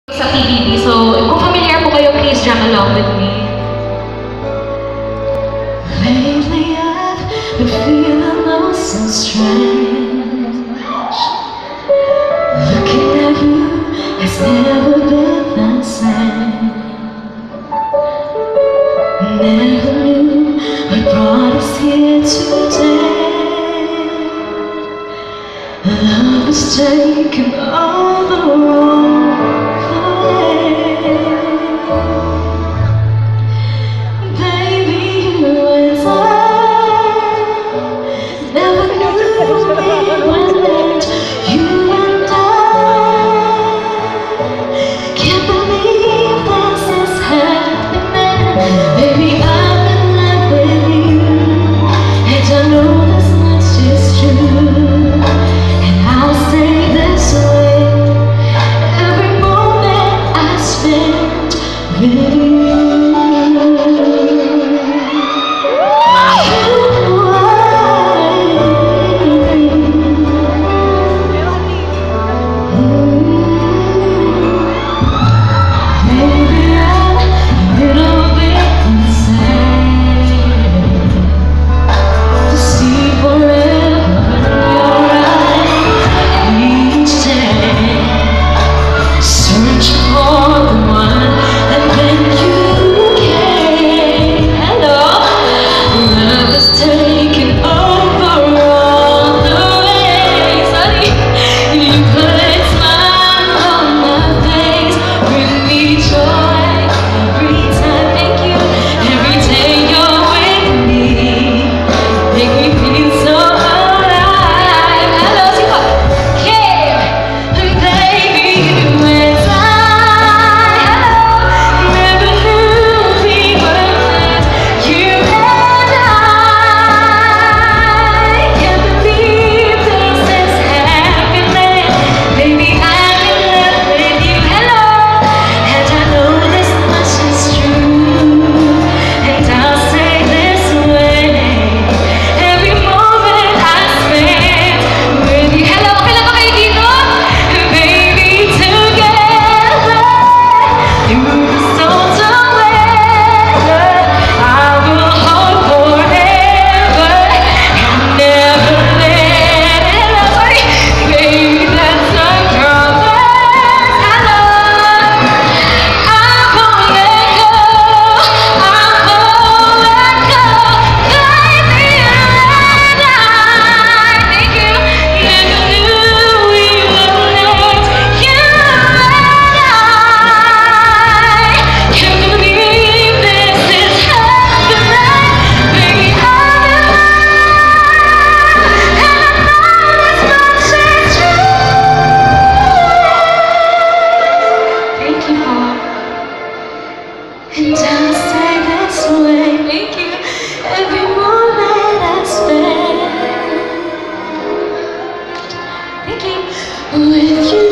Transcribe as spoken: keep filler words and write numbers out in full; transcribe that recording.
Sa T V B. So, kung familiar po kayo, please jam along with me. Lately I've been feeling oh so strange. Looking at you has never been the same. Never knew what brought us here today. Love has taken all the wrong. And I'll stay this way, thank you, every moment I spend, thank you, with you.